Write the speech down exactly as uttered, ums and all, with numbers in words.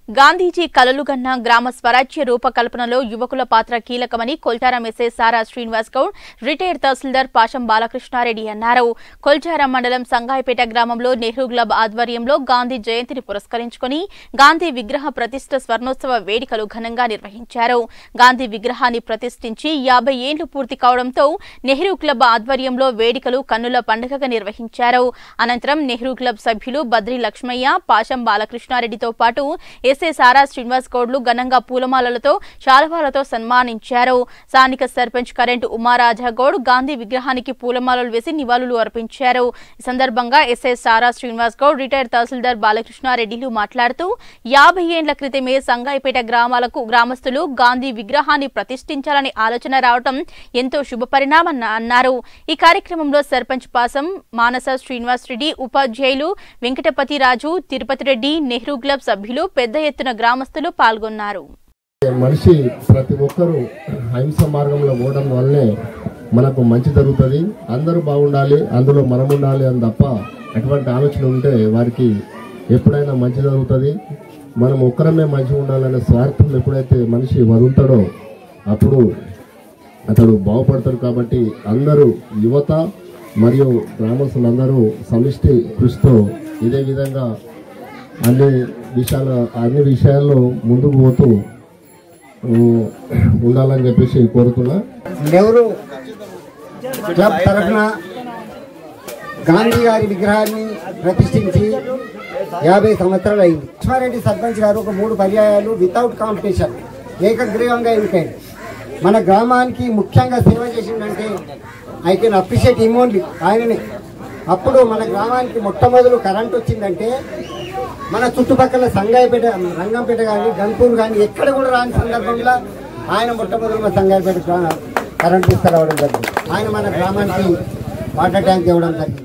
గాంధీజీ కలలుగన్న గ్రామ స్వరాజ్య రూపకల్పనలో యువకుల పాత్ర కీలకమని కొల్చారం ఎస్ఐ సారా శ్రీనివాస్ గౌడ్ రిటైర్డ్ తహసీల్దార్ పాషం బాలకృష్ణారెడ్డి అన్నారు. కొల్చారం మండలం సంగాయిపేట గ్రామంలో నెహ్రూ క్లబ్ ఆధ్వర్యంలో గాంధీ జయంతిని పురస్కరించుకుని గాంధీ విగ్రహ ప్రతిష్ఠ స్వర్ణోత్సవ వేడుకలు ఘనంగా నిర్వహించారు. గాంధీ విగ్రహాన్ని ప్రతిష్ఠించి యాభై ఏళ్లు పూర్తి కావడంతో నెహ్రూ క్లబ్ ఆధ్వర్యంలో వేడుకలు కన్నుల పండుగగా నిర్వహించారు. అనంతరం నెహ్రూ క్లబ్ సభ్యులు బద్రి లక్ష్మయ్య, పాషం బాలకృష్ణారెడ్డితో పాటు ఎస్ఐ సారా శ్రీనివాస్ గౌడ్లు ఘనంగా పూలమాలలతో శాలువాలతో సన్మానించారు. స్థానిక సర్పంచ్ కరెంట్ ఉమారాజా గౌడ్ గాంధీ విగ్రహానికి పూలమాలలు వేసి నివాళులు అర్పించారు. ఈ సందర్భంగా ఎస్ఐ సారా శ్రీనివాస్ గౌడ్ రిటైర్డ్ తహసీల్దార్ బాలకృష్ణారెడ్డిలు మాట్లాడుతూ యాభై ఏండ్ల క్రితమే సంగాయిపేట గ్రామాలకు గ్రామస్తులు గాంధీ విగ్రహాన్ని ప్రతిష్ఠించాలని ఆలోచన రావడం ఎంతో శుభపరిణామని అన్నారు. ఈ కార్యక్రమంలో సర్పంచ్ పాసం మానస శ్రీనివాస్ రెడ్డి, ఉపాధ్యాయులు వెంకటపతి రాజు, తిరుపతి రెడ్డి, నెహ్రూ క్లబ్ సభ్యులు పెద్ద ఎత్తున గ్రామస్తులు పాల్గొన్నారు. మనిషి ప్రతి ఒక్కరూ అహింస మార్గంలో పోవడం వల్లే మనకు మంచి జరుగుతుంది. అందరూ బాగుండాలి, అందులో మనం ఉండాలి అని తప్ప అటువంటి ఆలోచన ఉంటే వారికి ఎప్పుడైనా మంచి జరుగుతుంది. మనం ఒక్కరమే మంచిగా ఉండాలనే స్వార్థం ఎప్పుడైతే మనిషి వదులుతాడో అప్పుడు అతడు బాగుపడతాడు. కాబట్టి అందరూ యువత మరియు గ్రామస్తులందరూ సమిష్టి కృషితో ఇదే విధంగా అన్ని విషయాల అన్ని విషయాల్లో ముందుకు పోతూ ఉండాలని చెప్పేసి కోరుతున్నా. నెహ్రూ క్లబ్ తరఫున గాంధీ గారి విగ్రహాన్ని ప్రతిష్ఠించి యాభై సంవత్సరాలు అయింది. లక్ష్మారెడ్డి సర్పంచ్ గారు ఒక మూడు పర్యాయాలు వితౌట్ కాంపిటీషన్ ఏకగ్రీవంగా ఎన్నికైంది. మన గ్రామానికి ముఖ్యంగా సేవ చేసిందంటే I can appreciate him only, ఆయననే. అప్పుడు మన గ్రామానికి మొట్టమొదలు కరెంట్ వచ్చిందంటే మన చుట్టుపక్కల సంగాయిపేట, రంగంపేట కానీ గన్పూర్ కానీ ఎక్కడ కూడా రాని సందర్భంలో ఆయన మొట్టమొదలు మన సంగాయిపేట కరెంట్ తీసుకురావడం జరిగింది. ఆయన మన గ్రామానికి వాటర్ ట్యాంక్ ఇవ్వడం జరిగింది.